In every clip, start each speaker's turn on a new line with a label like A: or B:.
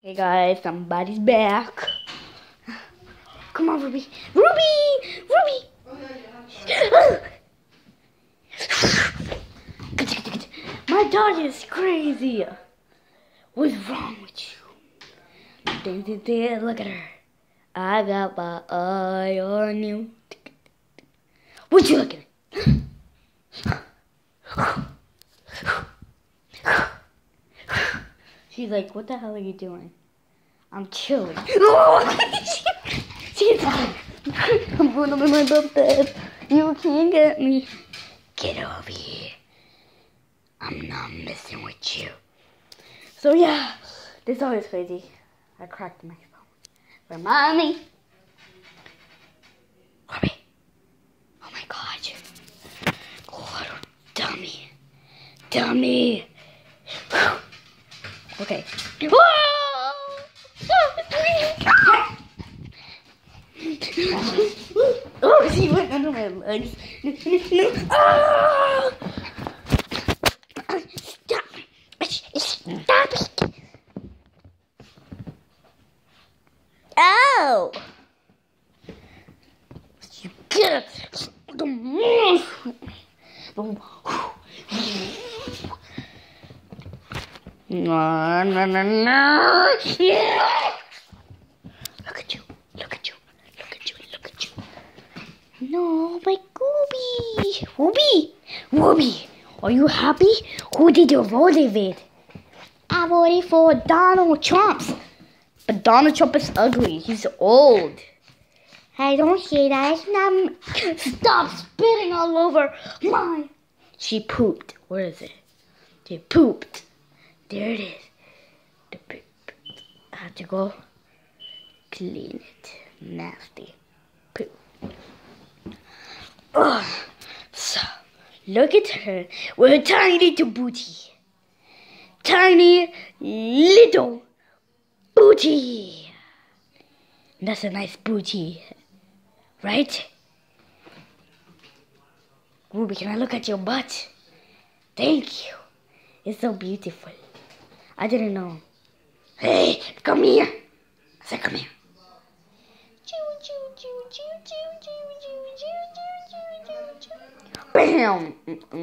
A: Hey guys, somebody's back. Come on, Ruby. Ruby! Ruby! My daughter is crazy. What's wrong with you? Look at her. I got my eye on you. What you looking at? She's like, what the hell are you doing? I'm chilling. She's like, I'm going over my bed. You can't get me. Get over here. I'm not messing with you. So yeah, this is always crazy. I cracked the microphone. For mommy. Ruby. Oh my god. What a dummy. Dummy. Okay. Oh, she went under my legs. Oh! Stop. Stop it. Ow. You get it. No. Yeah. Look at you. No, my Gooby. Whoopi, are you happy? Who did you vote with? I voted for Donald Trump. But Donald Trump is ugly. He's old. I don't say that. It's not. Stop spitting all over mine. She pooped. Where is it? She pooped. There it is. The poop. I have to go clean it. Nasty poop. Ugh. So, look at her with a tiny little booty. Tiny little booty. That's a nice booty, right? Ruby, can I look at your butt? Thank you. It's so beautiful. I didn't know. Hey, come here. I said, come here. Bam!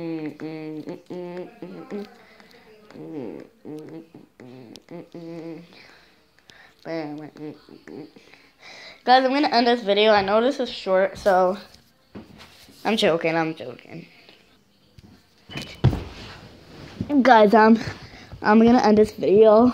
A: Guys, I'm gonna end this video. I know this is short, so I'm joking. Guys, I'm gonna end this video.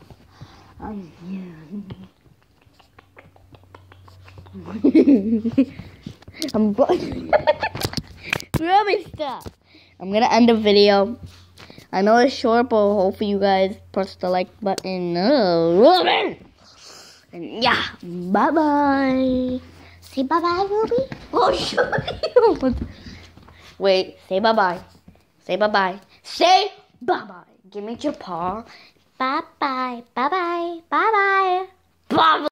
A: Ruby, stop. I'm gonna end the video. I know it's short, but hopefully you guys press the like button. And yeah, bye-bye. Say bye-bye, Ruby. Oh, shit. Wait, say bye-bye. Say bye-bye. Say bye-bye. Give me your paw. Bye-bye. Bye-bye. Bye-bye. Bye-bye.